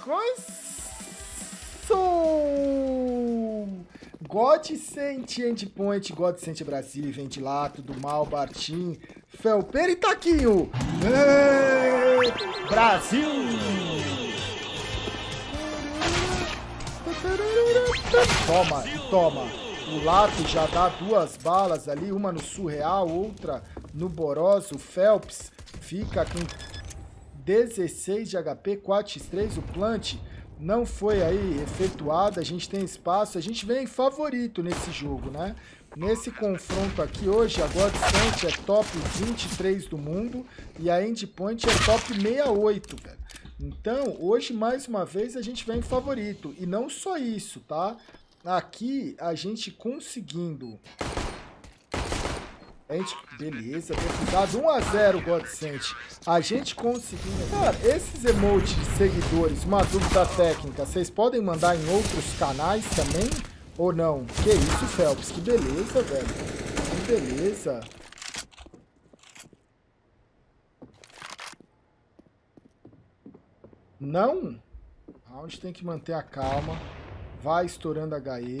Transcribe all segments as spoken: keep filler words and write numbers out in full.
Godsent, Endpoint, Godsent Brasília, Ventilato, do Mal, Bartim, Felper e Taquinho. Ei, Brasil! Toma, toma. O Lato já dá duas balas ali, uma no Surreal, outra no Borosa. O Phelps fica com dezesseis de H P, quatro por três. O Plant não foi aí efetuado, a gente tem espaço, a gente vem favorito nesse jogo, né? Nesse confronto aqui hoje, a Godsent é top vinte e três do mundo e a Endpoint é top sessenta e oito, velho. Então, hoje, mais uma vez, a gente vem favorito. E não só isso, tá? Aqui, a gente conseguindo... A gente... Beleza, deputado um a zero, Godsent. A gente conseguindo... Cara, esses emotes de seguidores, uma dúvida técnica, vocês podem mandar em outros canais também? Ou não? Que isso, Phelps? Que beleza, velho. Que beleza. Não? A gente tem que manter a calma. Vai estourando H E.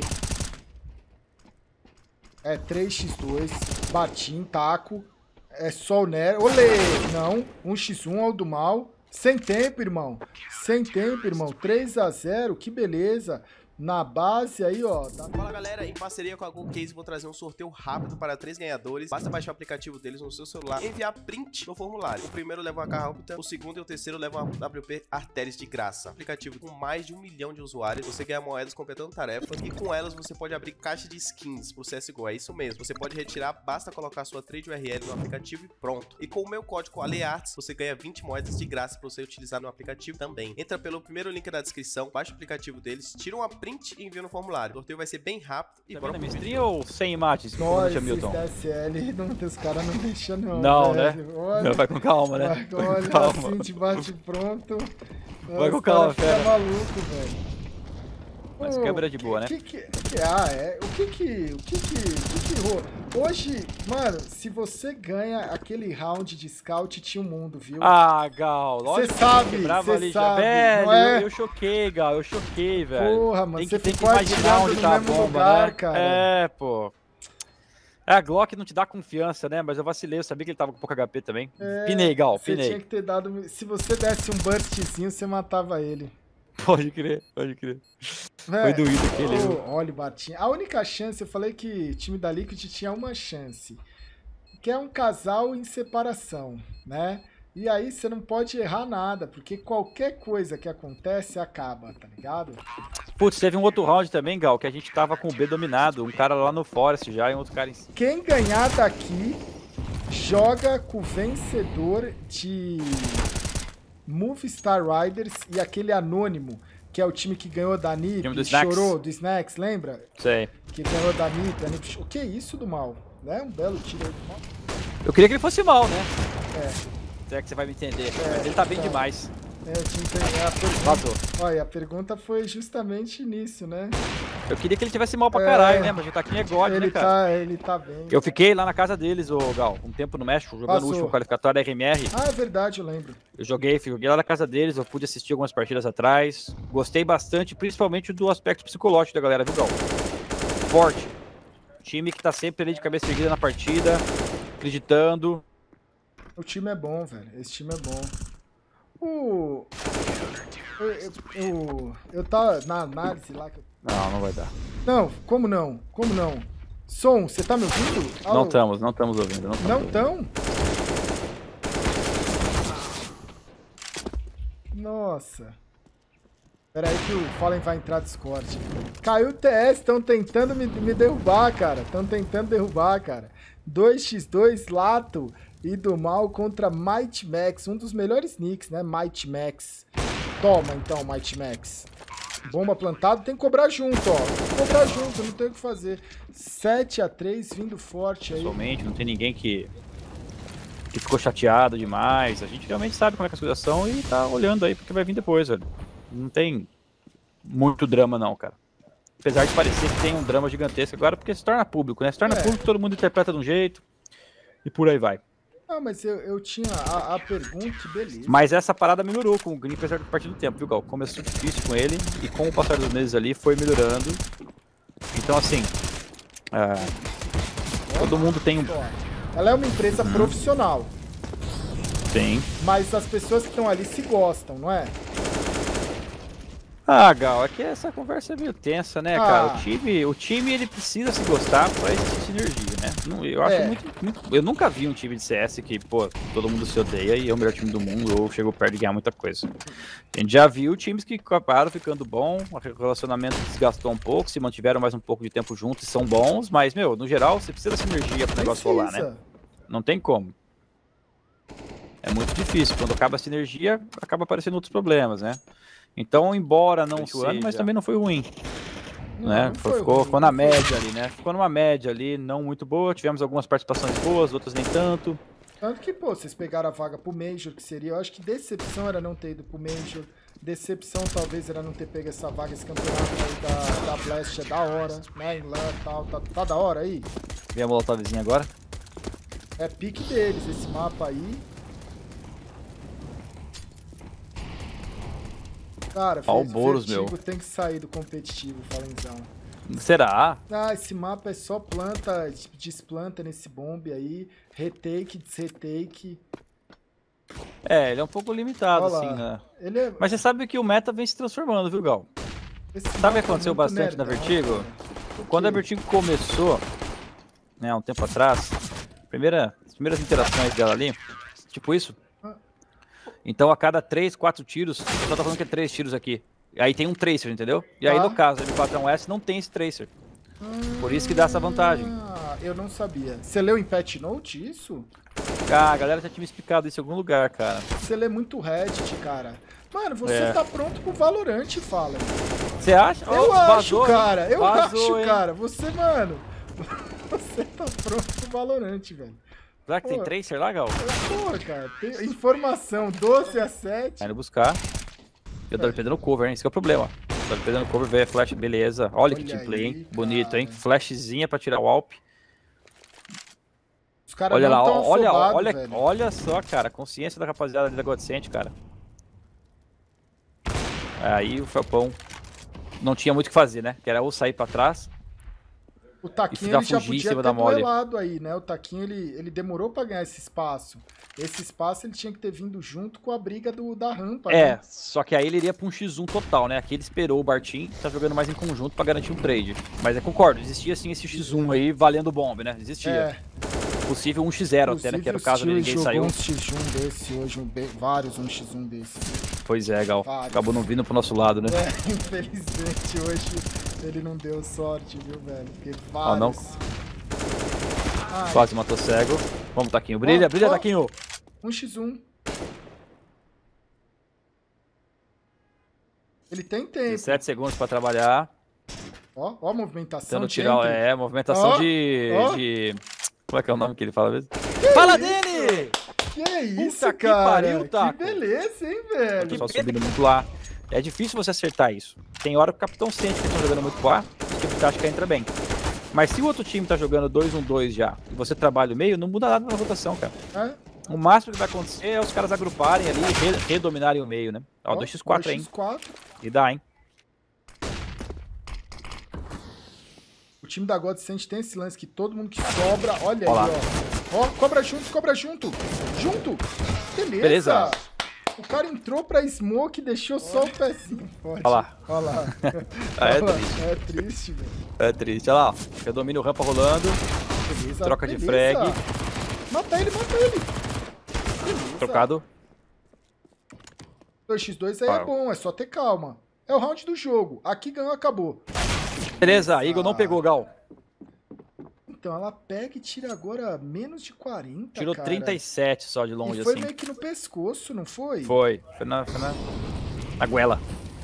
É três por dois. Batim, taco. É só o Nero. Olê! Não. um por um ao do mal. Sem tempo, irmão. Sem tempo, irmão. três a zero. Que beleza. Na base aí, ó. Tá... Fala, galera. Em parceria com a GoCase, vou trazer um sorteio rápido para três ganhadores. Basta baixar o aplicativo deles no seu celular e enviar print no formulário. O primeiro leva uma Carrapta, o segundo e o terceiro levam uma W P Arteris de graça. Aplicativo com mais de um milhão de usuários. Você ganha moedas completando tarefas e com elas você pode abrir caixa de skins pro C S G O. É isso mesmo. Você pode retirar, basta colocar sua trade U R L no aplicativo e pronto. E com o meu código ALEARTS, você ganha vinte moedas de graça para você utilizar no aplicativo também. Entra pelo primeiro link da descrição, baixa o aplicativo deles, tira uma print e envia no formulário. O sorteio vai ser bem rápido e tá bora pro vídeo. Ou sem imagens? Nossa, esse D S L, não, os caras não deixam não, Não, velho. né? Olha, vai com calma, né? Vai, vai olha, com calma. assim, de bate pronto. Vai com calma, fera. Fica maluco, velho. Mas câmera de boa, né? Que que, que, ah, é. O que que... O que que... O que que rolou? Hoje, mano, se você ganha aquele round de scout, tinha um mundo, viu? Ah, Gal, Você sabe, você sabe. Velho, é? eu, eu choquei, Gal, eu choquei, velho. Porra, mano, tem você que, tem que ficou imaginar onde tá a bomba, lugar, né? cara. É, pô. É, a Glock não te dá confiança, né? Mas eu vacilei, eu sabia que ele tava com pouco H P também. É, pinei, Gal, você pinei. Tinha que ter dado... Se você desse um burstzinho, você matava ele. Pode crer, pode crer. Véio, foi doído aquele. Oh, olha o Batinha. A única chance, eu falei que o time da Liquid tinha uma chance. Que é um casal em separação, né? E aí você não pode errar nada, porque qualquer coisa que acontece acaba, tá ligado? Putz, teve um outro round também, Gal, que a gente tava com o B dominado. Um cara lá no Forest já e um outro cara em cima. Quem ganhar daqui joga com o vencedor de Movistar Riders e aquele anônimo, que é o time que ganhou da N I P, do chorou, do Snacks, lembra? Sei. Que ganhou da N I P, a N I P. O que é isso do mal? Né? Um belo tiro aí do mal. Eu queria que ele fosse mal, né? É. Será que você vai me entender? É, Mas ele tá bem tá. demais. É, eu tinha entendido. A pergunta... Vazou. Olha, a pergunta foi justamente nisso, né? Eu queria que ele tivesse mal pra É. caralho, né? Mas o Taquinho é God, ele né, cara? Tá, ele tá bem. Eu fiquei lá na casa deles, ô Gal, um tempo no México, jogando Passou. o último qualificatório da R M R. Ah, é verdade, eu lembro. Eu joguei, joguei lá na casa deles, eu pude assistir algumas partidas atrás. Gostei bastante, principalmente do aspecto psicológico da galera, viu, Gal? Forte. Time que tá sempre ali de cabeça erguida na partida, acreditando. O time é bom, velho. Esse time é bom. O... Eu, eu, eu, eu tava na análise lá... Que eu... Não, não vai dar. Não, como não? Como não? Som, você tá me ouvindo? Alô? Não estamos, não estamos ouvindo. Não Não ouvindo. tão? Nossa. Pera aí que o Fallen vai entrar Discord. Caiu o T S, estão tentando me, me derrubar, cara. Estão tentando derrubar, cara. dois por dois, Lato e do Mal contra Might Max. Um dos melhores nicks, né? Might Max. Toma, então, Might Max. Bomba plantada, tem que cobrar junto, ó. Tem que cobrar junto, não tem o que fazer. sete a três, vindo forte aí. Pessoalmente, não tem ninguém que, que ficou chateado demais. A gente realmente sabe como é que as coisas são e tá olhando aí porque vai vir depois, velho. Não tem muito drama não, cara. Apesar de parecer que tem um drama gigantesco agora, porque se torna público, né? Se torna É. público, todo mundo interpreta de um jeito e por aí vai. Ah, mas eu, eu tinha a, a pergunta, beleza. Mas essa parada melhorou com o Green, apesar do partir do tempo, viu, Gal? Começou difícil com ele e com o passar dos meses ali foi melhorando. Então, assim, é, todo mundo tem um... Ela é uma empresa hum. profissional. Sim. Mas as pessoas que estão ali se gostam, não é? Ah, Gal, é que essa conversa é meio tensa, né, ah. cara? O time, o time, ele precisa se gostar pra existir sinergia, né? Não, eu acho é. muito, muito... Eu nunca vi um time de C S que, pô, todo mundo se odeia e é o melhor time do mundo ou chegou perto de ganhar muita coisa. A gente já viu times que acabaram ficando bom, o relacionamento desgastou um pouco, se mantiveram mais um pouco de tempo juntos e são bons, mas, meu, no geral, você precisa de sinergia pro negócio rolar, né? Não tem como. É muito difícil. Quando acaba a sinergia, acaba aparecendo outros problemas, né? Então, embora não seja, mas também não foi ruim. Não, né? não foi ficou ruim, ficou não na foi média ali, né? Ficou numa média ali, não muito boa. Tivemos algumas participações boas, outras nem tanto. Tanto que, pô, vocês pegaram a vaga pro Major, que seria... Eu acho que decepção era não ter ido pro Major. Decepção talvez era não ter pego essa vaga, esse campeonato aí da, da Blast é da hora, né? Em LAN e tal. Tá, tá da hora aí? Vem a Molotovzinha agora. É pique deles, esse mapa aí. Cara, Ó, o fez Boros, Vertigo, meu. tem que sair do competitivo, Falenzão. Será? Ah, esse mapa é só planta, desplanta nesse bombe aí. Retake, desretake. É, ele é um pouco limitado, Olha assim, lá. né? Ele é... Mas você sabe que o meta vem se transformando, viu, Gal? Esse Sabe o mapa que é aconteceu muito bastante na nerdão, Vertigo? cara. Quando a quê? Vertigo começou, né, há um tempo atrás, primeira, as primeiras interações dela ali, tipo isso. Então a cada três, quatro tiros, o pessoal tá falando que é três tiros aqui. Aí tem um tracer, entendeu? E aí Tá. no caso do M quatro um S não tem esse tracer. Por isso que dá essa vantagem. Ah, eu não sabia. Você leu em Patch Note isso? Ah, a galera já tinha me explicado isso em algum lugar, cara. Você lê muito Reddit, cara. Mano, você É. tá pronto pro Valorant, fala. Você acha? Eu Oh, acho, vazou, cara. hein? Eu Vazou, acho, hein? cara. Você, mano... Você tá pronto pro Valorant, velho. Será que tem Pô. tracer lá, Gal? Porra, cara. Tem informação doze a sete. Tá indo buscar. Eu tô perdendo cover, hein? Esse que é o problema. Tô perdendo cover, veio a flash, beleza. Olha, Olha que teamplay, hein? aí, Bonito, cara. hein? Flashzinha pra tirar o Alp. Os caras Olha não lá, tão olha, afobados, olha, velho. olha só, cara. Consciência da rapaziada ali da Godsend, cara. Aí o Felpão não tinha muito o que fazer, né? Que era ou sair pra trás. O Taquinho tentar ele já fugir em podia cima ter da mole. duelado aí, né? O Taquinho ele, ele demorou pra ganhar esse espaço. Esse espaço ele tinha que ter vindo junto com a briga do, da rampa, É, né? só que aí ele iria pra um xis um total, né? Aqui ele esperou o Bartim, tá jogando mais em conjunto pra garantir um trade. Mas eu concordo, existia sim esse xis um aí valendo bomb, né? Existia. É. Possível um xis zero até, né? Que era o caso Inclusive, dele, o ninguém Steel saiu. jogou um xis um desse hoje, um be- vários um xis um desse. Pois é, Gal. Vários. Acabou não vindo pro nosso lado, né? É, infelizmente hoje ele não deu sorte, viu, velho? Porque vários. Ó, não. Ai, Quase matou cego. Vamos, Taquinho. Brilha, Ó, brilha, ó. Taquinho. um xis um. Ele tem tempo. dezessete segundos pra trabalhar. Ó, ó a movimentação. Tentando tirar, Champion. é, movimentação Ó, de, ó. de... Como é que é o nome que ele fala mesmo? Fala dele! Que é isso, Puta que cara? pariu, Taco. Que beleza, hein, O velho? pessoal subindo muito lá. É difícil você acertar isso. Tem hora que o capitão sente que eles estão jogando muito pro ar, o tipo de tática entra bem. Mas se o outro time tá jogando dois um dois já, e você trabalha o meio, não muda nada na rotação, cara. É? O máximo que vai acontecer é os caras agruparem ali e re redominarem o meio, né? Ó, dois por quatro, hein? dois por quatro. E dá, hein? O time da Godsend tem esse lance que todo mundo que sobra, olha Ó aí, lá. ó. Ó, cobra junto, cobra junto. Junto. Beleza. Beleza. O cara entrou pra smoke e deixou só o pezinho forte. Olha lá. Olha lá. Ah, é Olha lá. triste. É triste, velho. É triste. Olha lá, ó. Eu domino o rampa rolando. Beleza. Troca de beleza. frag. Mata ele, mata ele. Beleza. Trocado. dois por dois aí é Ah. bom, é só ter calma. É o round do jogo. Aqui ganhou, acabou. Beleza, Eagle não pegou, Gal. Então, ela pega e tira agora menos de quarenta, Tirou cara. trinta e sete só de longe, E foi assim. meio que no pescoço, não foi? Foi. Foi na, foi na... na goela.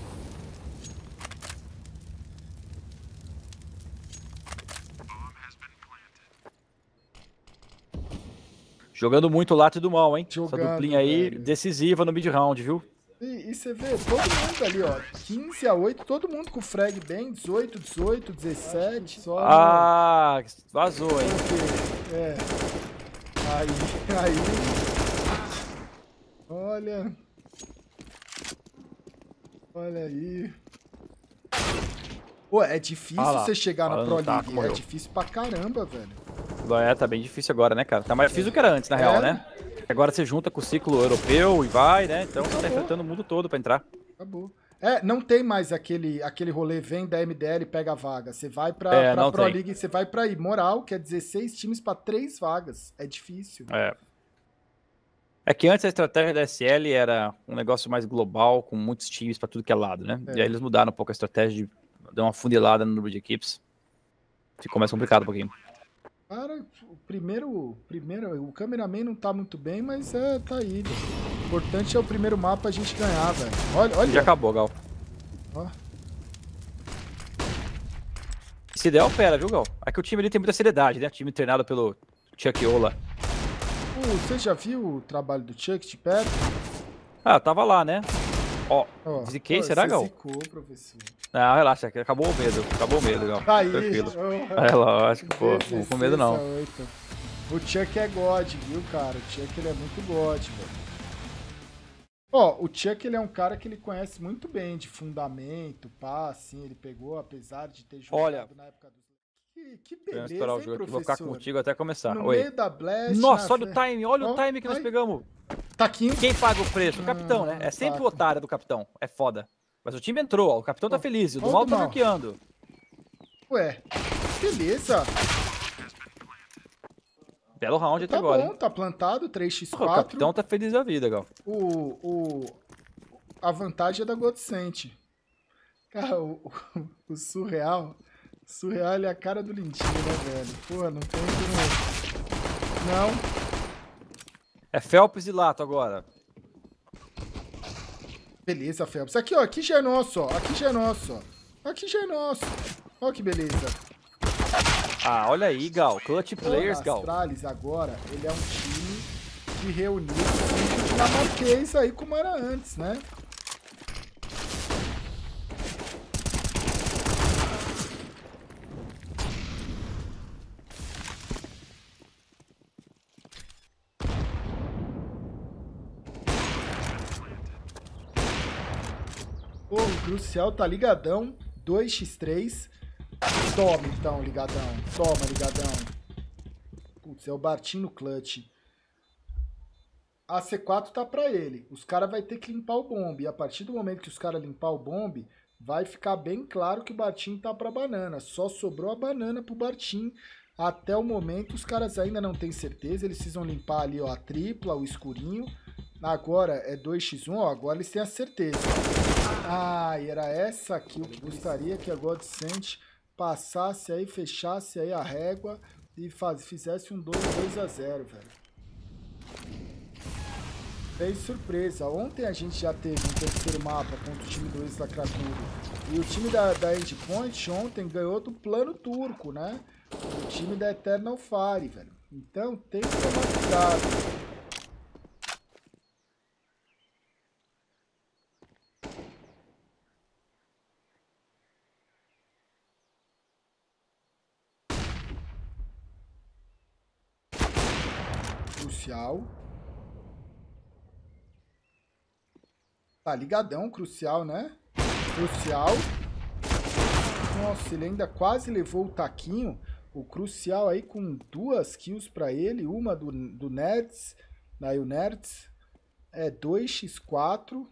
Jogando muito lado do mal, hein? Jogando, Essa duplinha aí, velho. decisiva no mid-round, viu? E, e você vê todo mundo ali, ó. quinze a oito, todo mundo com frag bem. dezoito, dezoito, dezessete. Só Ah, vazou, hein? no... É. Aí, aí. Olha. Olha aí. Pô, é difícil Ah lá, você chegar na Pro tá, League. É difícil pra caramba, velho. É, tá bem difícil agora, né, cara? Tá mais difícil do que era antes, na real, É. né? Agora você junta com o ciclo europeu e vai, né? Então você tá enfrentando o mundo todo pra entrar. Acabou. É, não tem mais aquele, aquele rolê, vem da M D L e pega a vaga. Você vai pra, É, pra não Pro tem. League, você vai pra aí. Moral, que é dezesseis times pra três vagas. É difícil. É. É que antes a estratégia da S L era um negócio mais global, com muitos times pra tudo que é lado, né? É. E aí eles mudaram um pouco a estratégia de dar uma funilada no número de equipes. Ficou mais complicado um pouquinho. Cara, o primeiro, primeiro, o cameraman não tá muito bem, mas é, tá aí. O importante é o primeiro mapa a gente ganhar, velho. Olha, olha. Já acabou, Gal. Ó. Se der, opera, viu, Gal? Aqui o time ali tem muita seriedade, né? Time treinado pelo Chuck Ola. Ô, você já viu o trabalho do Chuck de perto? Ah, tava lá, né? Ó, Ó, ziquei, ó, será, você Gal? zicou, professor. Não, relaxa, acabou o medo. Acabou o medo, Gal. Tá aí. Tranquilo. Ó. É lógico, pô. Não vou com medo, não. dezesseis a oito. O Chuck é God, viu, cara? O Chuck, ele é muito God, velho. Ó, o Chuck, ele é um cara que ele conhece muito bem de fundamento, pá, assim, ele pegou, apesar de ter jogado Olha, na época dos... Que, que eu vou beleza, estourar o hein, jogo aqui, professor? vou ficar contigo até começar. No Oi. meio da Blast... Nossa, na olha o fe- time, olha Ó, o time que nós ai. pegamos. Taquinho. Quem paga o preço? O capitão, né? É sempre o Taco. otário do capitão. É foda. Mas o time entrou, ó. O capitão tá Ó, feliz. O ó do o mal do tá mal. bloqueando. Ué, beleza. Belo round até Tá agora, bom, hein? tá plantado, três por Pô, o quatro. capitão tá feliz da vida, Gal. O, o, a vantagem é da Godsent. Cara, o, o, o surreal. O surreal ele é a cara do Lindinho, né, velho? Pô, não tem como. Não. É Phelps e Lato agora. Beleza, Phelps. Aqui, ó. Aqui já é nosso, ó. Aqui já é nosso, ó. Aqui já é nosso. Ó que beleza. Ah, olha aí, Gal. Clutch players, O Gal. Astralis agora, ele é um time que reuniu o dinamarquês aí como era antes, né? Pô, o Crucial tá ligadão, dois por três. Toma então, ligadão. Toma, ligadão. Putz, é o Bartinho no clutch. A C quatro tá pra ele. Os caras vão ter que limpar o bombe. E a partir do momento que os caras limpar o bombe, vai ficar bem claro que o Bartinho tá pra banana. Só sobrou a banana pro Bartinho. Até o momento, os caras ainda não têm certeza. Eles precisam limpar ali, ó, a tripla, o escurinho. Agora é dois por um, ó. Agora eles têm a certeza. Ah, e era essa aqui. Eu gostaria que a Godsent passasse aí, fechasse aí a régua e faz, fizesse um dois a zero, velho. Fez surpresa. Ontem a gente já teve um terceiro mapa contra o time do Isla Cracudo. E o time da, da Endpoint ontem ganhou do plano turco, né? O time da Eternal Fire, velho. Então tem que tomar cuidado. Crucial. Tá ligadão, Crucial, né? Crucial. Nossa, ele ainda quase levou o taquinho. O Crucial aí com duas kills pra ele. Uma do, do Nerds. Aí o Nerds. É dois por quatro.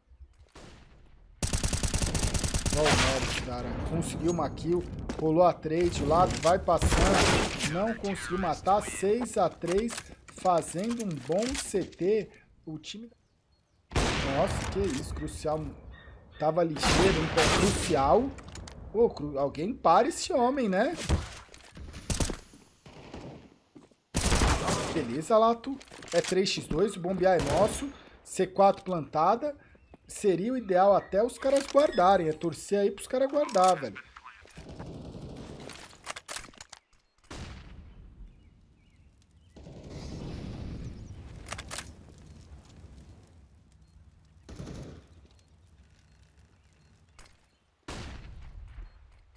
Olha o Nerds, cara. Conseguiu uma kill. Rolou a trade. O lado vai passando. Não conseguiu matar. seis a três. Fazendo um bom C T. O time... Nossa, que isso. Crucial... Tava ligeiro. Então, Crucial... Pô, cru... alguém para esse homem, né? Beleza, Lato. É três por dois. O bombear é nosso. C quatro plantada. Seria o ideal até os caras guardarem. É torcer aí pros caras guardar, velho.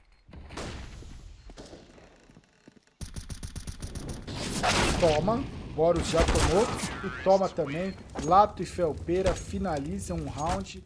Toma. Boros já tomou e toma também. Lato e Felpeira finalizam um round.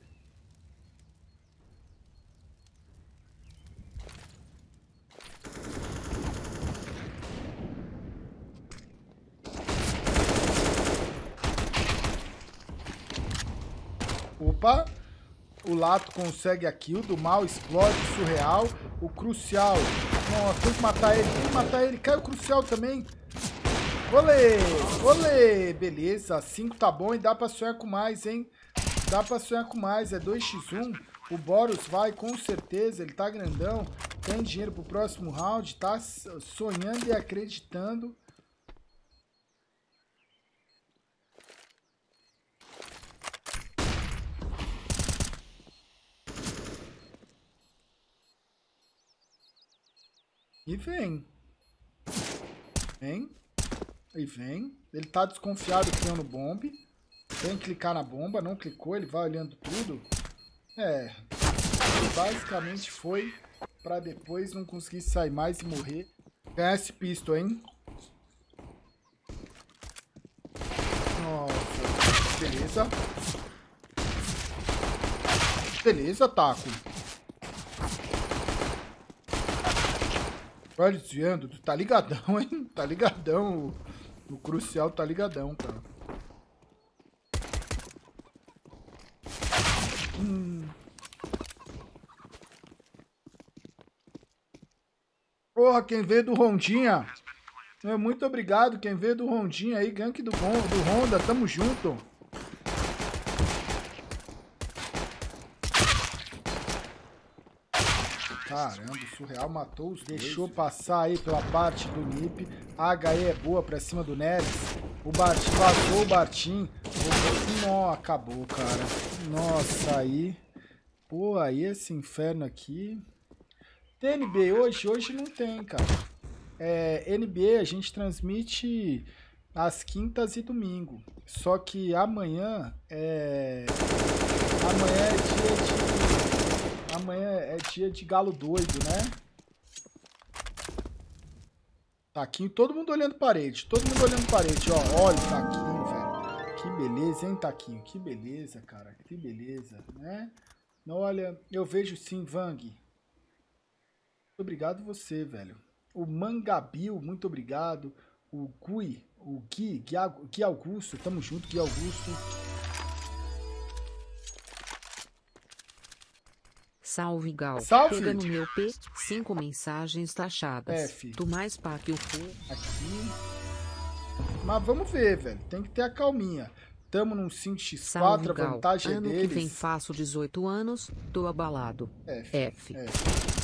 Opa! O Lato consegue a kill, do mal explode, surreal. O Crucial, nossa, tem que matar ele, tem que matar ele. Cai o Crucial também. Olê, olê, beleza, cinco tá bom e dá pra sonhar com mais, hein? Dá pra sonhar com mais, é dois contra um. O Boros vai, com certeza, ele tá grandão. Tem dinheiro pro próximo round, tá sonhando e acreditando. E vem. Vem. E vem. Ele tá desconfiado criando bombe. Tem que clicar na bomba. Não clicou. Ele vai olhando tudo. É. Basicamente foi pra depois não conseguir sair mais e morrer. Ganhar esse pistol, hein? Nossa. Beleza. Beleza, Taco. Olha, desviando, tu tá ligadão, hein? Tá ligadão. O, o Crucial tá ligadão, cara. Hum. Porra, quem veio do Rondinha. Muito obrigado, quem veio do Rondinha aí. Gank do, do Honda, tamo junto. Caramba, o Surreal matou os dois. Deixou passar aí pela parte do Nip. A H E é boa pra cima do Neres. O Bartim vazou, o Bartim. Não, acabou, cara. Nossa, aí. Pô, aí esse inferno aqui. Tem N B hoje? Hoje não tem, cara. É, N B A a gente transmite às quintas e domingo. Só que amanhã é... Amanhã é dia de... Amanhã é dia de galo doido, né? Taquinho, todo mundo olhando parede. Todo mundo olhando parede, ó. Olha o Taquinho, velho. Que beleza, hein, Taquinho? Que beleza, cara. Que beleza, né? Olha, eu vejo sim, Vang. Muito obrigado você, velho. O Mangabil, muito obrigado. O Gui, o Gui, Gui, Gui Augusto. Tamo junto, Gui Augusto. Salve, Gal. Salve. Pega no meu P, cinco mensagens taxadas. F. Tu mais pá que o fu. Aqui. Mas vamos ver, velho. Tem que ter a calminha. Tamo num cinco por quatro, a vantagem ano deles. que vem faço dezoito anos, tô abalado. F. F. F.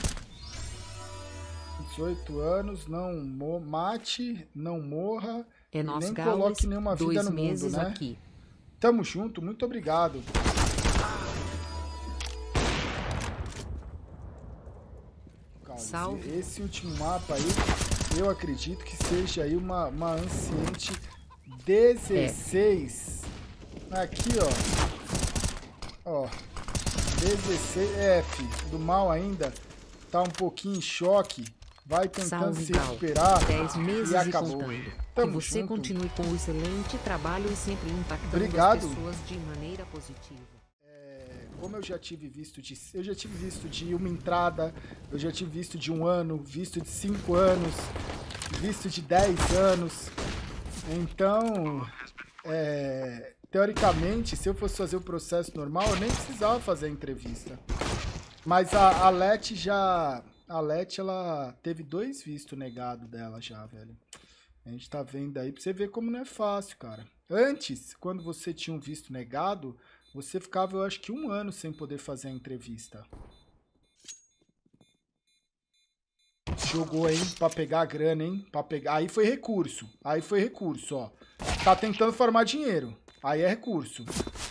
dezoito anos, não mo mate, não morra. É e nós, nem Gaules, coloque nenhuma vida dois no mundo, meses né? aqui. Tamo junto, muito obrigado. Salve. Esse último mapa aí, eu acredito que seja aí uma, uma Anciente dezesseis. É. Aqui, ó. Ó. dezesseis F. Do mal ainda. Tá um pouquinho em choque. Vai tentando Salve, se recuperar. dez meses e e acabou. contando. Tamo que você junto. continue com o excelente trabalho e sempre impactando Obrigado. as pessoas de maneira positiva. Como eu já tive visto de, eu já tive visto de uma entrada, eu já tive visto de um ano, visto de cinco anos, visto de dez anos. Então, é, teoricamente, se eu fosse fazer o processo normal, eu nem precisava fazer a entrevista. Mas a, a Leti já, a Leti, ela teve dois vistos negados dela já, velho. A gente tá vendo aí, pra você ver como não é fácil, cara. Antes, quando você tinha um visto negado, você ficava, eu acho que um ano sem poder fazer a entrevista. Jogou, hein? Pra pegar a grana, hein? Pra pegar... Aí foi recurso. Aí foi recurso, ó. Tá tentando formar dinheiro. Aí é recurso.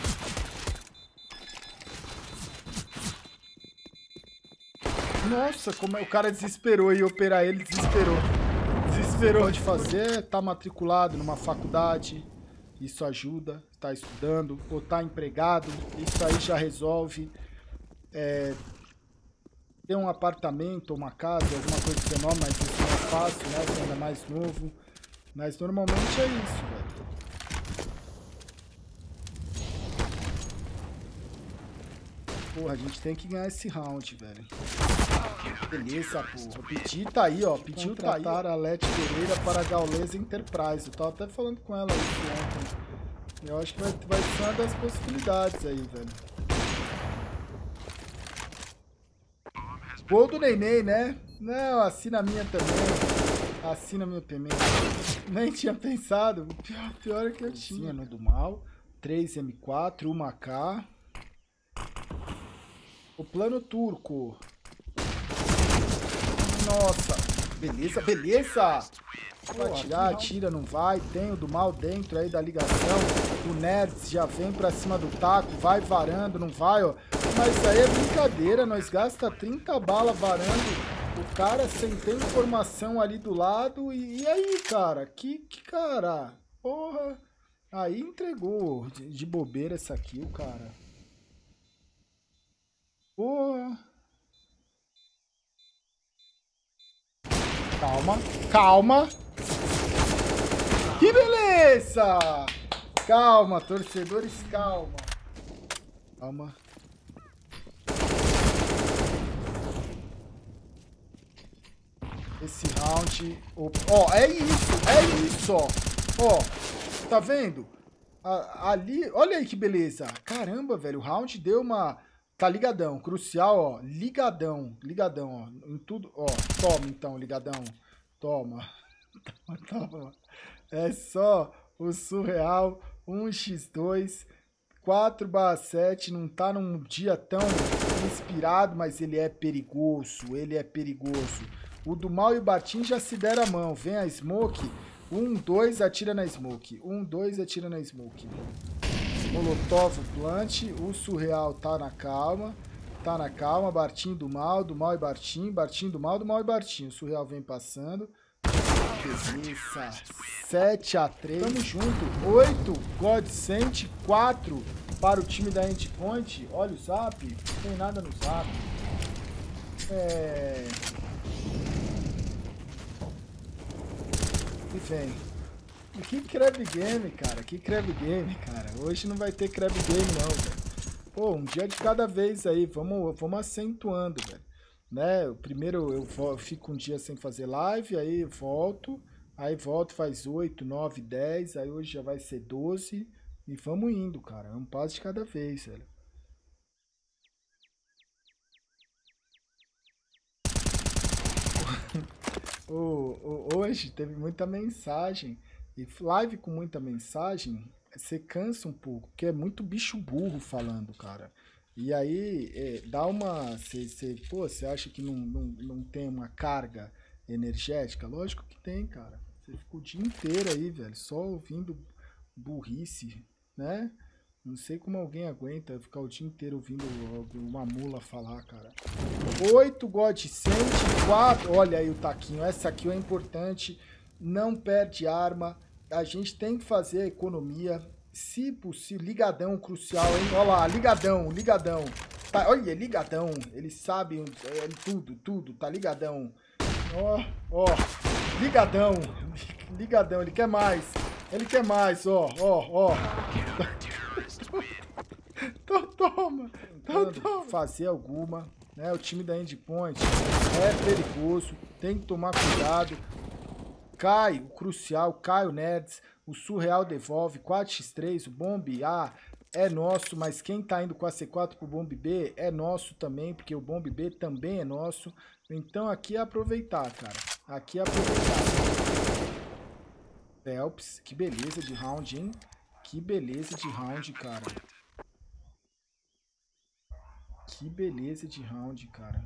Nossa, como é... o cara desesperou e operar ele desesperou. Desesperou de fazer. Tá matriculado numa faculdade. Isso ajuda, tá estudando, ou tá empregado, isso aí já resolve. É, ter um apartamento, uma casa, alguma coisa menor, mas isso não é fácil, né? Você ainda mais novo. Mas normalmente é isso, velho. Porra, a gente tem que ganhar esse round, velho. Beleza, porra. O Piti tá aí, ó. Pediu tratar a Leti Pereira para a Gaules Enterprise. Eu tava até falando com ela isso ontem. Eu acho que vai, vai ser uma das possibilidades aí, velho. Gol do Neném, né? Não, assina a minha também. Assina a minha também. Nem tinha pensado. O pior, pior é que eu tinha no do mal. três M quatro, uma K. O plano turco. Nossa. Beleza, beleza. Vai atirar, atira, não vai. Tem o do mal dentro aí da ligação. O Nerds já vem pra cima do taco. Vai varando, não vai, ó. Mas aí é brincadeira. Nós gasta trinta balas varando o cara sem ter informação ali do lado. E, e aí, cara? Que, que cara? Porra. Aí entregou de, de bobeira essa kill, cara. Porra. Calma, calma. Que beleza! Calma, torcedores, calma. Calma. Esse round... Ó, oh, é isso, é isso, ó. Ó, tá vendo? A, ali, olha aí que beleza. Caramba, velho, o round deu uma... Tá ligadão, crucial, ó. Ligadão, ligadão, ó. Em tudo, ó. Toma, então, ligadão. Toma. Toma, toma. É só o surreal. um por dois. quatro barra sete. Não tá num dia tão inspirado, mas ele é perigoso. Ele é perigoso. O do mal e o Batim já se deram a mão. Vem a Smoke. um, dois, atira na Smoke. um, dois, atira na Smoke. Molotov, plant, o surreal tá na calma, tá na calma, Bartim do mal, do mal e Bartim, Bartim do mal, do mal e Bartim, o surreal vem passando, beleza, sete a três, tamo junto, oito, Godsent, quatro para o time da Endpoint, olha o zap, não tem nada no zap, é... e vem. Que Crab Game, cara. Que Crab Game, cara. Hoje não vai ter Crab Game, não, velho. Pô, um dia de cada vez aí. Vamos, vamos acentuando, velho. Né? Primeiro eu fico um dia sem fazer live, aí volto. Aí volto, faz oito, nove, dez. Aí hoje já vai ser doze. E vamos indo, cara. É um passo de cada vez, velho. oh, oh, hoje teve muita mensagem. E live com muita mensagem, você cansa um pouco, porque é muito bicho burro falando, cara. E aí, é, dá uma... Cê, cê, pô, você acha que não, não, não tem uma carga energética? Lógico que tem, cara. Você fica o dia inteiro aí, velho, só ouvindo burrice, né? Não sei como alguém aguenta ficar o dia inteiro ouvindo uma mula falar, cara. oito Godsent, quatro... Olha aí o taquinho, essa aqui é importante... Não perde arma, a gente tem que fazer a economia, se possível, ligadão crucial, hein? Olha lá, ligadão, ligadão, tá, olha, ligadão, eles sabem é, tudo, tudo, tá ligadão, ó, ó, ligadão, ligadão, ele quer mais, ele quer mais, ó, ó, ó, então toma, então toma, fazer alguma, né, o time da Endpoint é perigoso, tem que tomar cuidado. Cai o crucial, cai o Nerds, o surreal devolve, quatro por três, o Bomb A é nosso, mas quem tá indo com a C quatro pro Bomb B é nosso também, porque o Bomb B também é nosso. Então aqui é aproveitar, cara. Aqui é aproveitar. Phelps, que beleza de round, hein? Que beleza de round, cara. Que beleza de round, cara.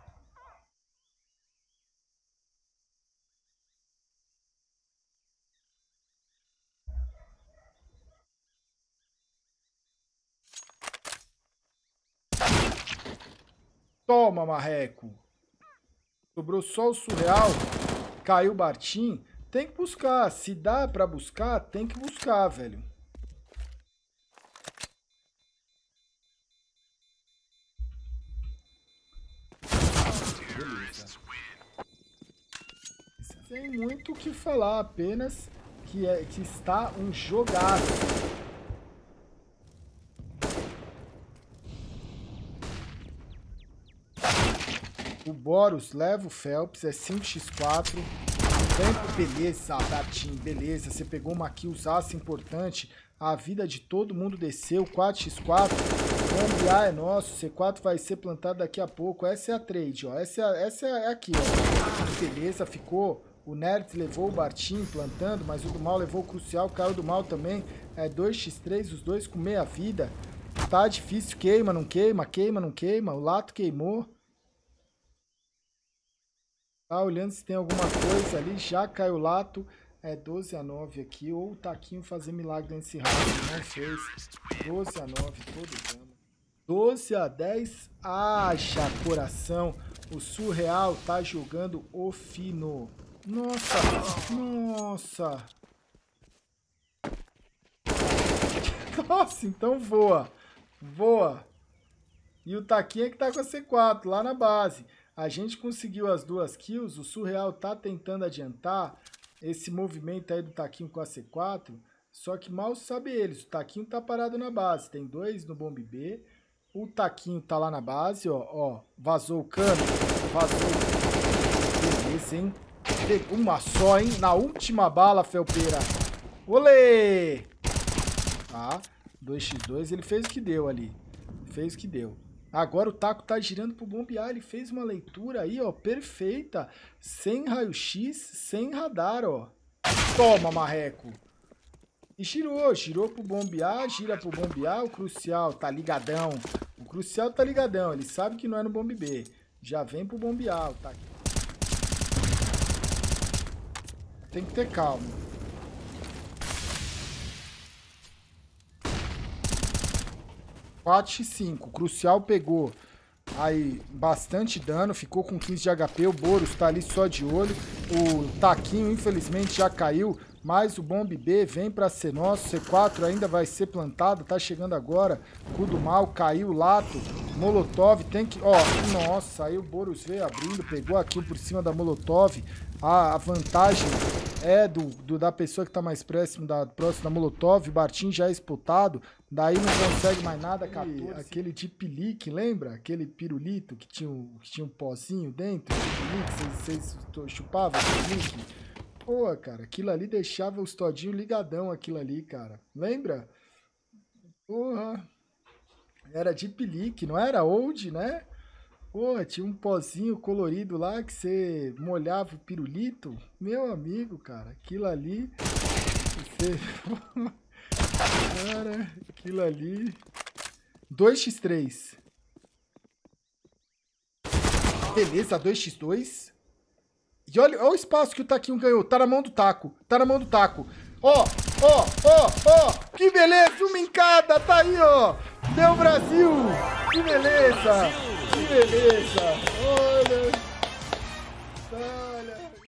Toma, marreco. Sobrou só o surreal. Caiu o Bartim. Tem que buscar. Se dá pra buscar, tem que buscar, velho. Beleza. Sem muito o que falar, apenas que, é, que está um jogaço. O Boros leva o Phelps, é cinco por quatro. Tempo, beleza, Bertinho, beleza. Você pegou uma killzaça importante. A vida de todo mundo desceu, quatro por quatro. O A é nosso, C quatro vai ser plantado daqui a pouco. Essa é a trade, ó. Essa é, essa é aqui, ó. Beleza, ficou. O Nerd levou o Bartim plantando, mas o do mal levou o Crucial, caiu do mal também. É dois por três, os dois com meia vida. Tá difícil, queima, não queima, queima, não queima. O Lato queimou. Tá olhando se tem alguma coisa ali, já caiu o Lato. É doze a nove aqui, ou o Taquinho fazer milagre nesse round, não fez. doze a nove, todo dano. doze a dez, acha coração. O Surreal tá jogando o fino. Nossa, nossa. Nossa, então voa. Voa. E o Taquinho é que tá com a C quatro, lá na base. A gente conseguiu as duas kills, o Surreal tá tentando adiantar esse movimento aí do Taquinho com a C quatro, só que mal sabe eles, o Taquinho tá parado na base, tem dois no bombe B, o Taquinho tá lá na base, ó, ó, vazou o cano, vazou, beleza, hein, pegou uma só, hein, na última bala, Felpeira, olê, tá, dois por dois, ele fez o que deu ali, fez o que deu. Agora o Taco tá girando pro bombear, ele fez uma leitura aí, ó, perfeita, sem raio-x, sem radar, ó. Toma, marreco. E girou, girou pro bombear, gira pro bombear, o Crucial tá ligadão. O Crucial tá ligadão, ele sabe que não é no bombe B. Já vem pro bombear, o Taco. Tem que ter calma. quatro por cinco, o Crucial pegou aí bastante dano, ficou com quinze de H P, o Boros tá ali só de olho, o Taquinho infelizmente já caiu, mas o bombe B vem pra ser nosso, C quatro ainda vai ser plantado, tá chegando agora, cu do mal, caiu o Lato, Molotov tem que, ó, nossa, aí o Boros veio abrindo, pegou aqui por cima da Molotov, a, a vantagem é do, do, da pessoa que tá mais próximo da, próximo da Molotov, o Bartim já é spotado, daí não consegue mais nada, quatorze. Aquele de pilique, lembra? Aquele pirulito que tinha, um, que tinha um pozinho dentro, vocês, vocês chupavam o pilique? Pô, cara, aquilo ali deixava os todinhos ligadão, aquilo ali, cara, lembra? Porra, era de pilique, não era old, né? Pô, tinha um pozinho colorido lá que você molhava o pirulito. Meu amigo, cara, aquilo ali... Você... Cara, aquilo ali... dois por três. Beleza, dois por dois. E olha, olha o espaço que o Taquinho ganhou. Tá na mão do Taco. Tá na mão do Taco. Ó, ó, ó, ó. Que beleza, uma encada. Tá aí, ó. Deu Brasil. Que beleza. Que beleza. Olha. Olha.